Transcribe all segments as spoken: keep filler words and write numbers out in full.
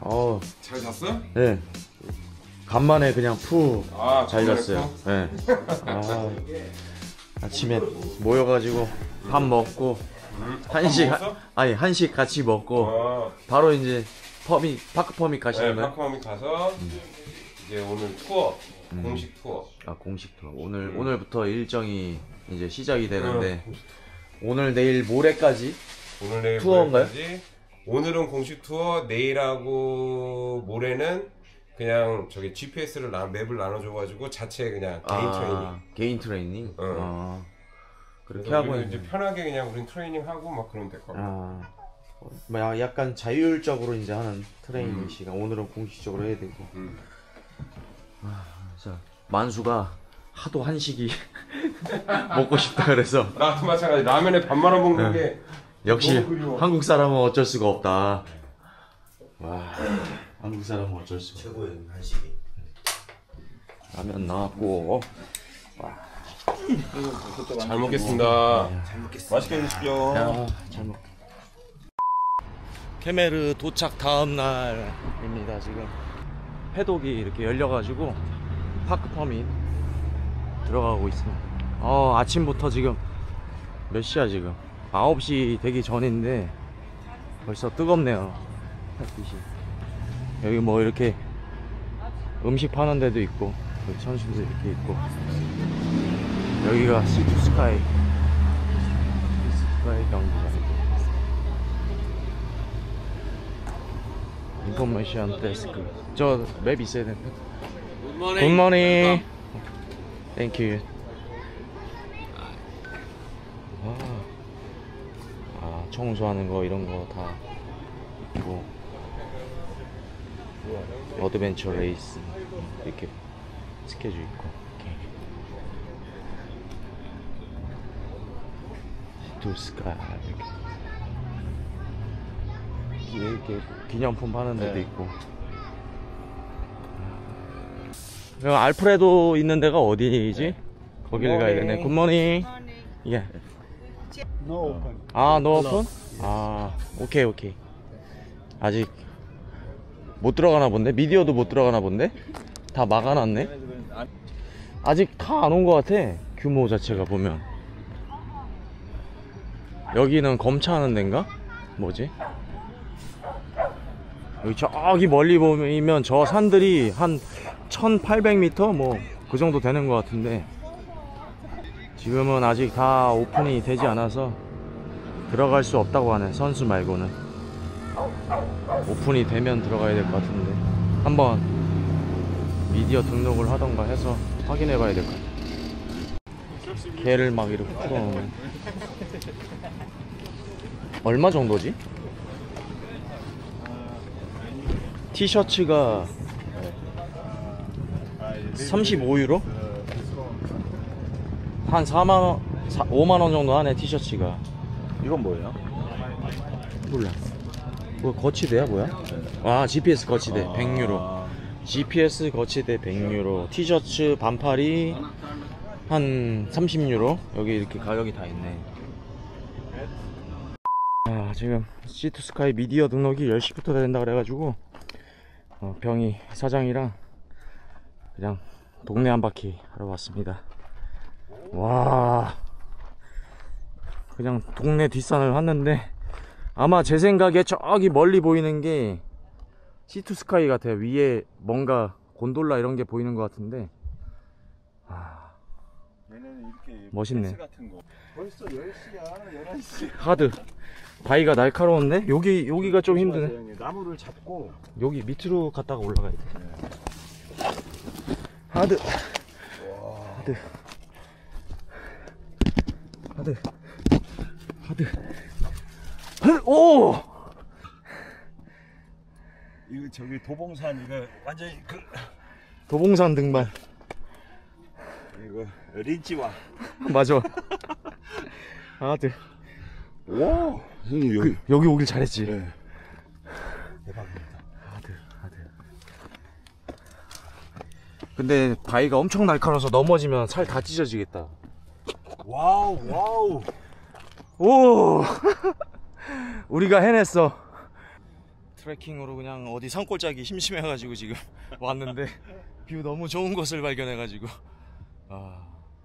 어. 잘 잤어? 네. 간만에 그냥 푹 잘 아, 잤어요. 네. 아, 아침에 모여가지고 밥 먹고 음, 한식 밥 먹었어? 아니 한식 같이 먹고 어. 바로 이제 퍼밋 파크 퍼밋 가시는 네, 거예요? 파크맘이 가서 음. 이제 오늘 투어 음. 공식 투어. 아 공식 투어. 오늘 음. 오늘부터 일정이 이제 시작이 되는데 음. 오늘 내일 모레까지 오늘 내일 투어인가요? 모레까지. 오늘은 공식 투어, 내일하고 모레는 그냥 저기 지피에스를 나, 맵을 나눠줘가지고 자체 그냥 개인 아, 트레이닝. 개인 트레이닝. 어. 아, 그렇게 그래서 하고 우리는 이제 이제 편하게 그냥 우린 트레이닝 하고 막 그러면 될 것 같아. 아, 뭐 약간 자율적으로 이제 하는 트레이닝 음. 시간. 오늘은 공식적으로 해야 되고. 음. 아, 자 만수가 하도 한식이 먹고 싶다 그래서 나도 마찬가지. 라면에 밥 말아 먹는 네. 게 역시 너무 그리워. 한국 사람은 어쩔 수가 없다. 와, 한국 사람은 어쩔 수가. 최고의 한식이. 라면 나왔고. 잘 먹겠습니다. 잘 먹겠습니다. 맛있게 드십시오. 야, 잘 먹. 케메르 도착 다음 날입니다. 지금 해독이 이렇게 열려가지고 파크 퍼밋 들어가고 있습니다. 어, 아침부터 지금 몇 시야 지금? 아홉 시 되기 전인데 벌써 뜨겁네요. 햇빛이. 여기 뭐 이렇게 음식 파는 데도 있고 여기 선수도 이렇게 있고 여기가 시투스카이 시투스카이 경기장. 인포메이션 데스크. 저 맵 있어야 되는데. 굿모닝. 땡큐. 아, 아, 청소하는 거 이런 거 다 있고 어드벤처 레이스 이렇게 스케줄 있고. 시투스카이 이렇게 이렇게 기념품 파는 데도 네. 있고. 여기 알프레도 있는 데가 어디지? 거기를 가야 되네. 굿모닝. 예. No open. 아, 노 오픈? 아, 오케이, 오케이. 아직 못 들어가나 본데? 미디어도 못 들어가나 본데? 다 막아놨네? 아직 다 안 온 것 같아. 규모 자체가 보면. 여기는 검차하는 데인가? 뭐지? 여기 저기 멀리 보면 저 산들이 한 천팔백 미터 뭐 그 정도 되는 것 같은데 지금은 아직 다 오픈이 되지 않아서 들어갈 수 없다고 하네. 선수 말고는. 오픈이 되면 들어가야 될 것 같은데 한번 미디어 등록을 하던가 해서 확인해 봐야 될 것 같아. 개를 막 이렇게 풀어놓으면 얼마 정도지? 티셔츠가 삼십오 유로? 한 사만 원, 오만 원 정도 하네. 티셔츠가. 이건 뭐예요? 몰라. 뭐 거치대야 뭐야? 아, 지피에스 거치대 백 유로. 지피에스 거치대 백 유로. 티셔츠 반팔이 한 삼십 유로. 여기 이렇게 가격이 다 있네. 아, 지금 시투스카이 미디어 등록이 열 시부터 된다 그래가지고 어, 병이 사장이랑 그냥 동네 한 바퀴 하러 왔습니다. 와, 그냥 동네 뒷산을 왔는데 아마 제 생각에 저기 멀리 보이는 게 시투스카이 같아요. 위에 뭔가 곤돌라 이런 게 보이는 것 같은데. 아, 얘네는 이렇게 멋있네. 같은 거. 벌써 열 시야, 열한 시. 하드 바위가 날카로운데 여기 여기가 좀 힘드네. 나무를 잡고 여기 밑으로 갔다가 올라가야 돼. 네. 하드. 하드. 하드. 하드. 하드. 오! 이거 저기 도봉산 이거 완전히 그 도봉산 등반. 이거 린치와. 맞아. 하드. 와, 형님 여기 그, 여기 오길 잘했지. 네. 대박입니다. 하드, 하드. 근데 바위가 엄청 날카로워서 넘어지면 살 다 찢어지겠다. 와우, 와우. 오! 우리가 해냈어. 트레킹으로 그냥 어디 산골짜기 심심해가지고 지금 왔는데 뷰 너무 좋은 곳을 발견해가지고 아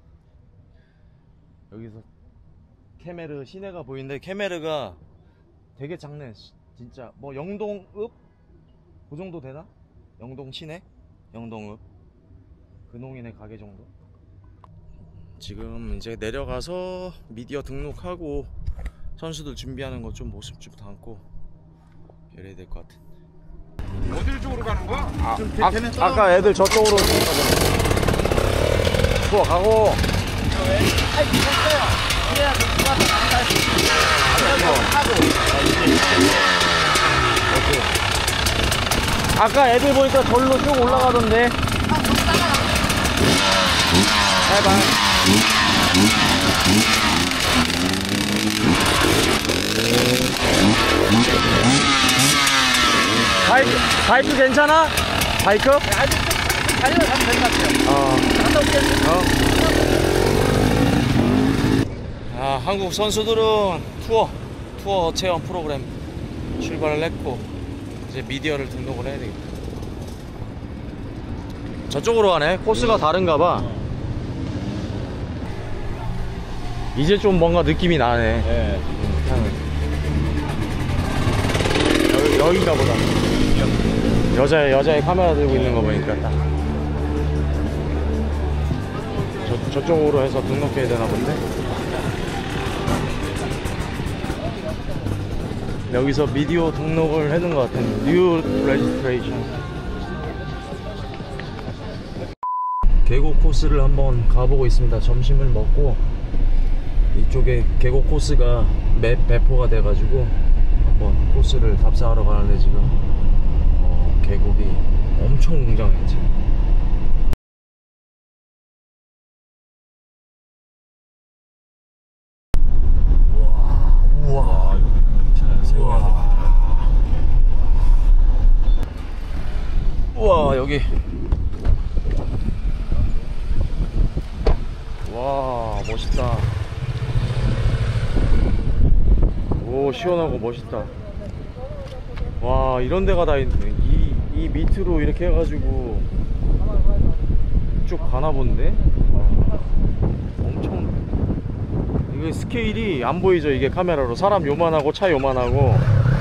여기서 케메르 시내가 보이는데 케메르가 되게 작네. 진짜 뭐 영동읍 그 정도 되나? 영동 시내? 영동읍 근홍인의 가게 정도. 지금 이제 내려가서 미디어 등록하고 선수들 준비하는 거 좀 모습 좀 담고 이래야 될 것 같아. 어딜 쪽으로 가는 거야? 아, 아, 아까 애들 저쪽으로 좋아 가고. 아까 애들 보니까 절로 쭉 올라가던데. 해봐. 바이크, 바이크 괜찮아? 바이크? 네, 아직 달리면 가면 될 것 같아요. 어. 갔다 올게요. 어. 아, 한국 선수들은 투어, 투어 체험 프로그램 출발을 했고, 이제 미디어를 등록을 해야 되겠다. 저쪽으로 가네? 코스가 다른가 봐. 이제 좀 뭔가 느낌이 나네. 네. 여기, 여긴가 보다. 여자, 여자의 카메라 들고 있는 거 보니까 딱. 저, 저쪽으로 해서 등록해야 되나 본데? 여기서 미디어 등록을 해놓은 것 같아. New Registration. 계곡 코스를 한번 가보고 있습니다. 점심을 먹고 이쪽에 계곡 코스가 맵 배포가 돼가지고 한번 코스를 답사하러 가는데 지금 어, 계곡이 엄청 웅장해 지금. 우와 우와 우와 여기 와 멋있다. 오 시원하고 멋있다. 와 이런 데가 다 있네. 이, 이 밑으로 이렇게 해가지고 쭉 가나 본데. 와, 엄청 이게 스케일이 안 보이죠. 이게 카메라로 사람 요만하고 차 요만하고.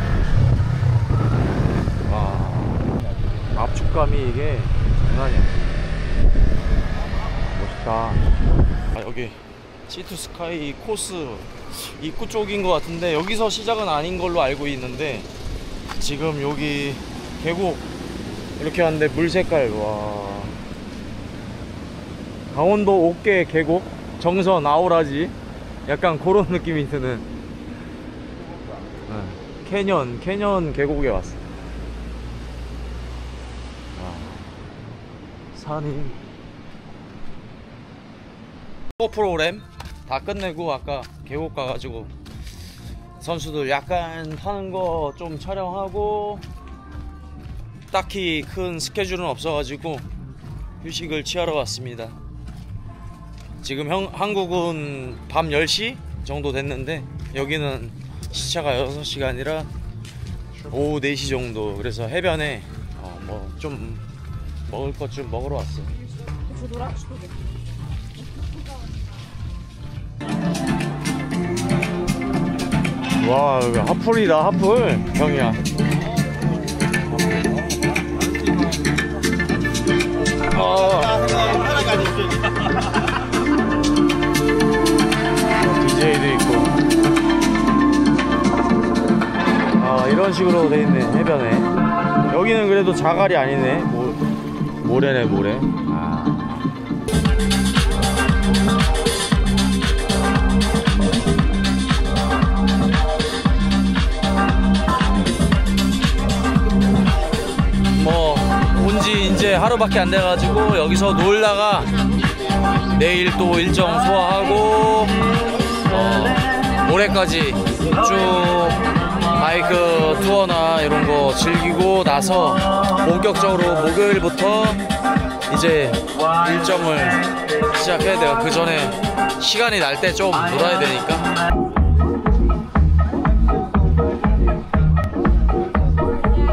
와 압축감이 이게 장난이야. 멋있다. 아, 여기 시투스카이 코스 입구 쪽인 것 같은데 여기서 시작은 아닌 걸로 알고 있는데 지금 여기 계곡 이렇게 하는데 물 색깔 와 강원도 옥계 계곡 정선 아오라지 약간 그런 느낌이 드는 네. 캐년 캐년 계곡에 왔어. 와, 산이 프로그램 다 끝내고 아까 계곡 가가지고 선수들 약간 타는 거 좀 촬영하고 딱히 큰 스케줄은 없어가지고 휴식을 취하러 왔습니다. 지금 형, 한국은 밤 열 시 정도 됐는데 여기는 시차가 여섯 시간이라 오후 네 시 정도. 그래서 해변에 어, 뭐 좀 먹을 것 좀 먹으러 왔어요. 와 여기 핫플이다. 핫플 형이야. 아 디제이도 있고 아 이런 식으로 돼 있네. 해변에 여기는 그래도 자갈이 아니네. 모, 모래네 모래. 아. 뭐 온지 이제 하루밖에 안 돼가지고 여기서 놀다가 내일 또 일정 소화하고 어, 모레까지 쭉 바이크 투어나 이런 거 즐기고 나서 본격적으로 목요일부터 이제 일정을 시작해야 돼요. 그 전에 시간이 날 때 좀 놀아야 되니까.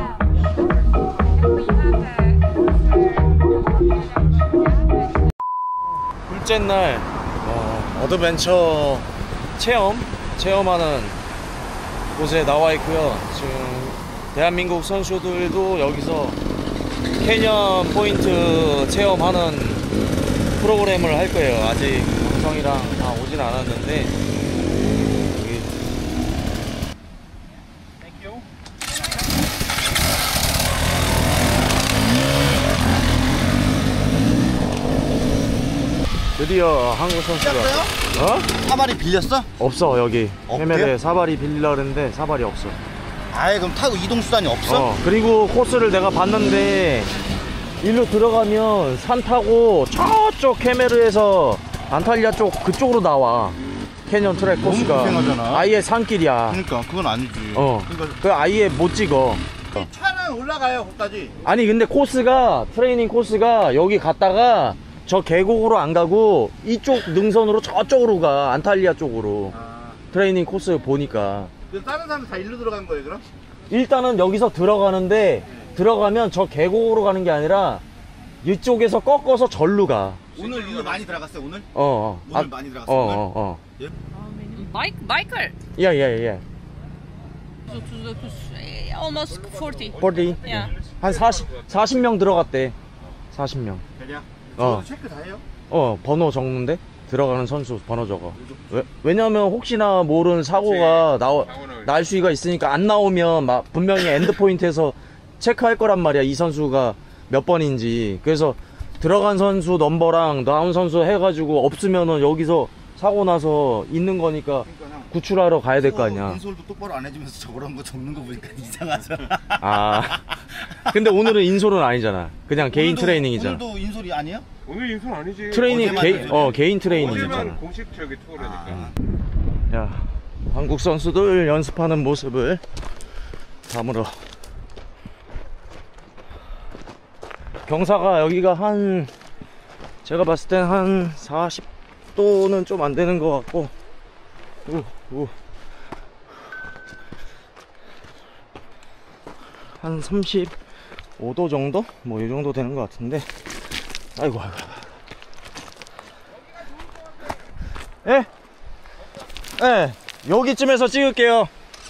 둘째 날 어, 어드벤처 체험 체험하는 곳에 나와 있고요. 지금 대한민국 선수들도 여기서 캐년 포인트 체험하는 프로그램을 할 거예요. 아직 방송이랑 다 오진 않았는데 여기 드디어 한국 선수가 어? 사발이 빌렸어? 없어. 여기 없대요? 해멜에 사발이 빌려는데 사발이 없어. 아예 그럼 타고 이동 수단이 없어? 어, 그리고 코스를 내가 봤는데 일로 들어가면 산 타고 저쪽 캐메르에서 안탈리아 쪽 그쪽으로 나와. 캐년 트랙 너무 코스가 고생하잖아. 아예 산길이야. 그러니까 그건 아니지. 어, 그러니까 그 아예 못 찍어. 차는 올라가요 거기까지. 아니 근데 코스가 트레이닝 코스가 여기 갔다가 저 계곡으로 안 가고 이쪽 능선으로 저쪽으로 가. 안탈리아 쪽으로. 아, 트레이닝 코스 보니까 그래서 다른 사람 다 일로 들어간 거예요 그럼? 일단은 여기서 들어가는데 들어가면 저 계곡으로 가는 게 아니라 이쪽에서 꺾어서 절로 가. 오늘 일로 많이 들어갔어요 오늘? 어, 어. 오늘 많이 들어갔어, 어, 오늘? 어, 어. Bike, biker. 예, 예, 예. To, to, to, to, almost forty. forty. Yeah. 한 사십, 사십 명 들어갔대. 사십 명. 대략? 어. 저도 체크 다 해요? 어, 번호 적는데? 들어가는 선수 번호 적어. 왜, 왜냐면 혹시나 모르는 사고가 나오, 날 수가 있으니까 안 나오면 막 분명히 엔드포인트에서 체크할 거란 말이야. 이 선수가 몇 번인지. 그래서 들어간 선수 넘버랑 나온 선수 해가지고 없으면은 여기서 사고 나서 있는 거니까 그러니까 형 구출하러 가야 될 거 아니야. 인솔도 똑바로 안 해주면서 저런 거 적는 거 보니까 이상하잖아. 아. 근데 오늘은 인솔은 아니잖아. 그냥 개인 오늘도- 트레이닝이잖아. 오늘도 인솔이 아니에요? 오늘 인선 아니지. 트레이닝 어제만 개, 해야지. 어 개인 트레이닝이잖아. 어제만 공식 저기 투어라니까. 아. 야, 한국 선수들 연습하는 모습을 담으러. 경사가 여기가 한 제가 봤을 땐 한 사십 도는 좀 안 되는 것 같고. 우, 우. 한 삼십오 도 정도? 뭐 이 정도 되는 것 같은데. 아이고, 아이고. 예? 예, 여기쯤에서 찍을게요.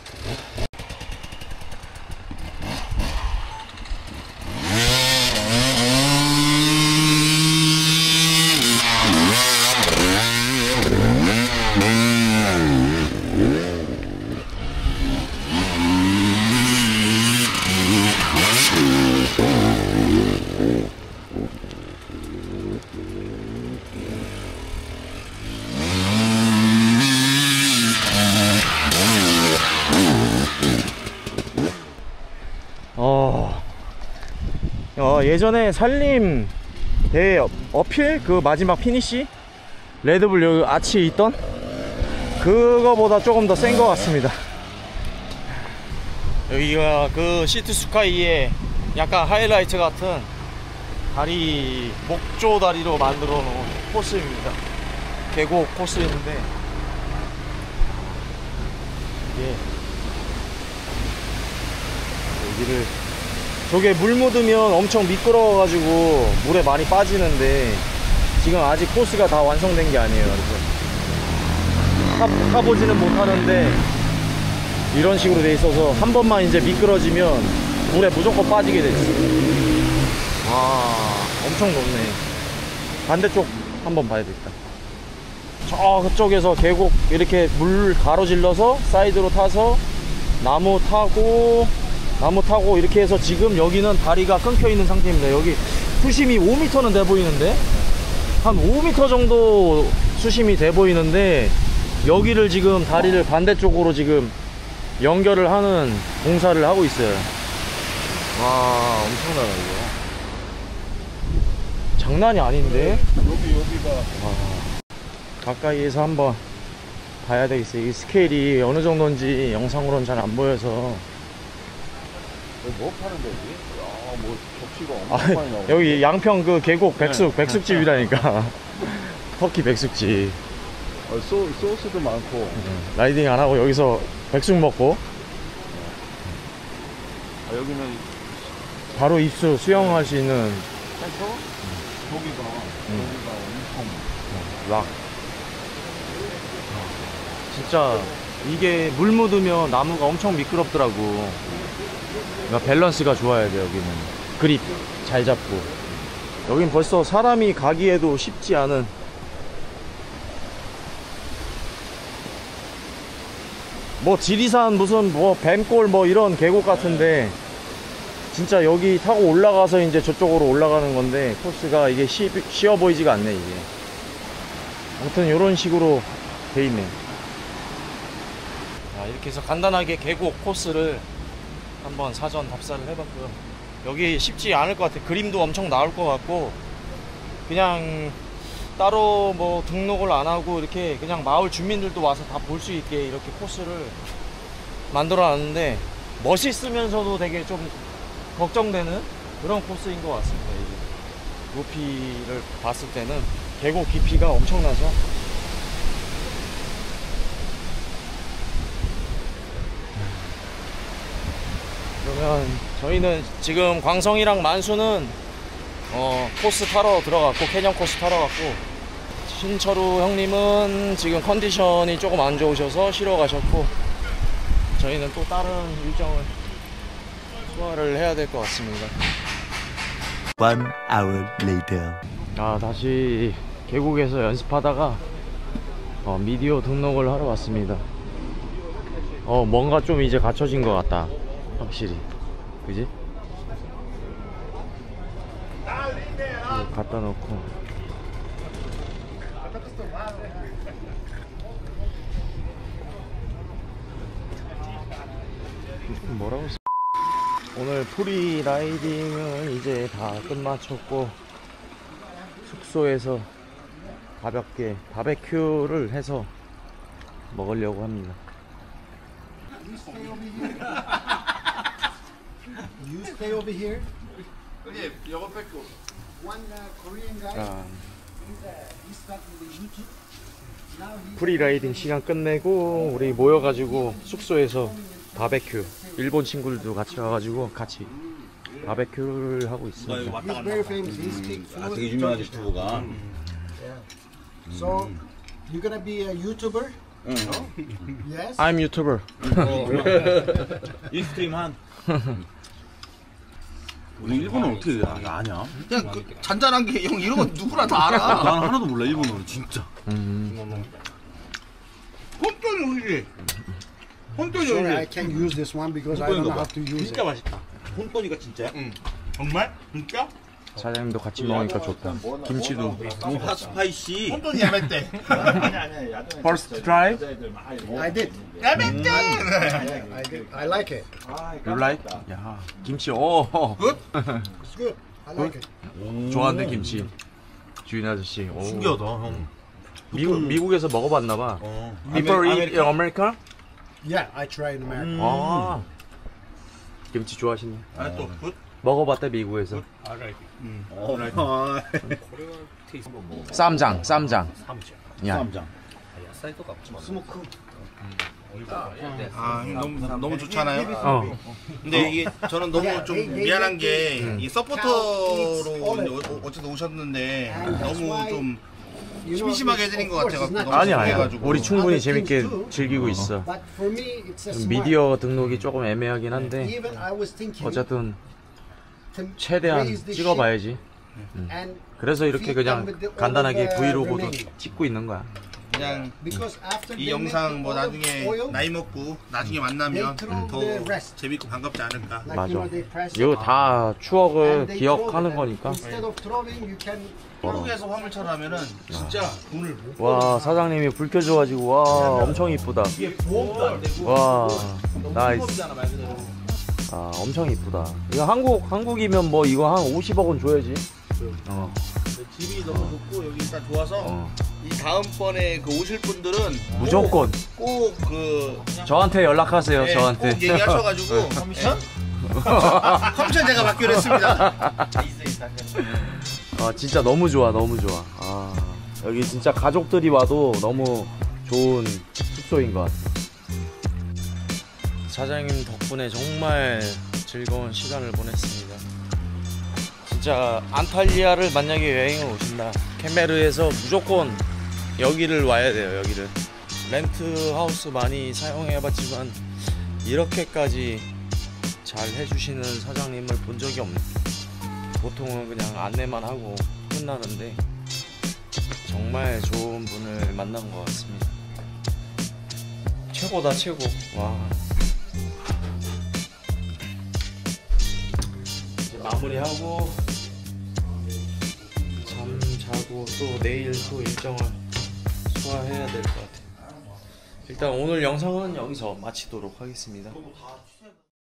어, 어 예전에 산림 대회 어- 어필 그 마지막 피니시 레드불 여기 아치 있던 그거보다 조금 더 센 것 같습니다. 여기가 그 시트 스카이의 약간 하이라이트 같은 다리, 목조 다리로 만들어 놓은 코스입니다. 계곡 코스인데 이게 여기를 저게 물 묻으면 엄청 미끄러워가지고 물에 많이 빠지는데 지금 아직 코스가 다 완성된 게 아니에요. 그래서 타, 타보지는 못하는데 이런 식으로 돼 있어서 한 번만 이제 미끄러지면 물에 무조건 빠지게 돼 있어. 아, 엄청 높네. 반대쪽 한번 봐야 되겠다. 저 그쪽에서 계곡 이렇게 물 가로질러서 사이드로 타서 나무 타고 나무 타고 이렇게 해서 지금 여기는 다리가 끊겨 있는 상태입니다. 여기 수심이 오 미터는 돼 보이는데 한 오 미터 정도 수심이 돼 보이는데 여기를 지금 다리를 반대쪽으로 지금 연결을 하는 공사를 하고 있어요. 와, 엄청나다 이거. 장난이 아닌데. 여기 여기가 와, 가까이에서 한번 봐야 되겠어요. 이 스케일이 어느 정도인지 영상으로는 잘 안 보여서. 여기 뭐 파는 데지? 야뭐 접시가 아, 엄청 많이 나오네. 여기 양평 그 계곡 백숙 백숙집이라니까. 터키 백숙집. 어, 소, 소스도 많고. 라이딩 안 하고 여기서 백숙 먹고 아, 여기는 바로 입수 수영할 수 있는 센터? 저기가 저기가 엄청 락. 진짜 이게 물 묻으면 나무가 엄청 미끄럽더라고. 그러니까 밸런스가 좋아야 돼. 여기는 그립 잘 잡고. 여긴 벌써 사람이 가기에도 쉽지 않은 뭐 지리산 무슨 뭐 뱀골 뭐 이런 계곡 같은데 진짜 여기 타고 올라가서 이제 저쪽으로 올라가는 건데 코스가 이게 쉬, 쉬워 보이지가 않네 이게. 아무튼 이런 식으로 돼 있네. 자, 이렇게 해서 간단하게 계곡 코스를 한번 사전 답사를 해봤고요. 여기 쉽지 않을 것 같아. 그림도 엄청 나올 것 같고 그냥 따로 뭐 등록을 안 하고 이렇게 그냥 마을 주민들도 와서 다 볼 수 있게 이렇게 코스를 만들어 놨는데 멋있으면서도 되게 좀 걱정되는 그런 코스인 것 같습니다. 이게 높이를 봤을 때는 계곡 깊이가 엄청나서 그러면 저희는 지금 광성이랑 만수는 어, 코스 타러 들어갔고 캐년 코스 타러 갔고 신철우 형님은 지금 컨디션이 조금 안 좋으셔서 쉬러 가셨고 저희는 또 다른 일정을 소화를 해야 될 것 같습니다. One hour later. 아 다시 계곡에서 연습하다가 어, 미디어 등록을 하러 왔습니다. 어 뭔가 좀 이제 갖춰진 것 같다 확실히. 그지? 이거 갖다 놓고 뭐라고 써? 오늘 프리 라이딩은 이제 다 끝마쳤고 숙소에서 가볍게 바베큐를 해서 먹으려고 합니다. You stay over here. One uh, Korean guy. 자, He's, uh, he started with YouTube. Now he's 프리 라이딩 시간 끝내고 우리 모여가지고 숙소에서 바베큐. 일본 친구들도 같이 와가지고 같이 바베큐를 하고 있습니다. he's very famous. He speaks 아, fluent 되게 유명한 Turkish. 유튜브가. So you're gonna be a YouTuber? Yes. I'm YouTuber. 익스트림 한. 우리 일본어 어떻게 아- 아냐? 그냥 그 잔잔한 게 형 이런 거 누구나 다 알아. 난 하나도 몰라 일본어는 진짜. 음. 혼돈이 우리. 혼돈이 Sorry, I 우리. can't use this one because I don't know how to use 진짜 it. 맛있다. 혼돈이가 진짜야? 응. 정말? 진짜? 사장님도 같이 먹으니까 좋다. 김치도. 너무 핫스파이시. 혼돈이 야매 First try? I did. 야매 때. I did. I like it. You like? 야, 김치. 오. It's good. I like it. 좋아하는데 김치. 주인 아저씨. 오. 신기하다 형. 미국 미국에서 먹어봤나봐. 어. Before 아메- eat in America? Yeah, I try in America. 아. 김치 좋아하시네. 아 또 굿. 먹어봤대 미국에서. 어. 쌈장, 쌈장. 야, 쌈장. 스모크. 아 너무 너무 좋잖아요. 어. 근데 이게 저는 너무 좀 미안한 게 이 서포터로 이제 어- 어쨌든 오셨는데 너무 좀 You know, 심심하게 it's- 해드린 것 of course, 같아가지고 it's not 너무 아니 아니야. 죄송해가지고. 우리 충분히 Other things 재밌게 too. 즐기고 있어. But for me, it's a 좀 smart. 미디어 등록이 조금 애매하긴 한데 Even I was thinking 어쨌든 to 최대한 raise the 찍어봐야지. ship and 그래서 이렇게 그냥 간단하게 브이로그도 찍고 있는 거야. 그냥 because after 이 they 영상 make 뭐 the 나중에 oil, 나이 먹고 나중에 만나면 throw 더 the rest. 재밌고 반갑지 않을까. like, 맞아. you know, they press 이거 it, 다 추억을 and they throw 기억하는 it, and 거니까. Instead of throwing, you can. 한국에서 화물차로 하면은 진짜 돈을 못 와 사장님이 불 켜줘가지고 와 엄청 이쁘다. 와 나이스. 아 엄청 이쁘다. 이거 한국 한국이면 뭐 이거 한 오십억 원 줘야지. 어. 집이 너무 좋고 여기 일단 좋아서 어. 이 다음번에 그 오실 분들은 무조건 꼭 그 저한테 연락하세요. 네, 저한테. 꼭 얘기하셔가지고 커미션? 커미션 제가 받기로 했습니다. 아 진짜 너무 좋아 너무 좋아. 아 여기 진짜 가족들이 와도 너무 좋은 숙소인 것 같아. 사장님 덕분에 정말 즐거운 시간을 보냈습니다. 진짜 안탈리아를 만약에 여행을 오신다, 케메르에서 무조건 여기를 와야 돼요. 여기를 렌트 하우스 많이 사용해봤지만 이렇게까지 잘 해주시는 사장님을 본 적이 없네. 보통은 그냥 안내만 하고 끝나는데 정말 좋은 분을 만난 것 같습니다. 최고다 최고. 와, 이제 마무리하고 잠 자고 또 내일 또 일정을 소화해야 될 것 같아요. 일단 오늘 영상은 여기서 마치도록 하겠습니다.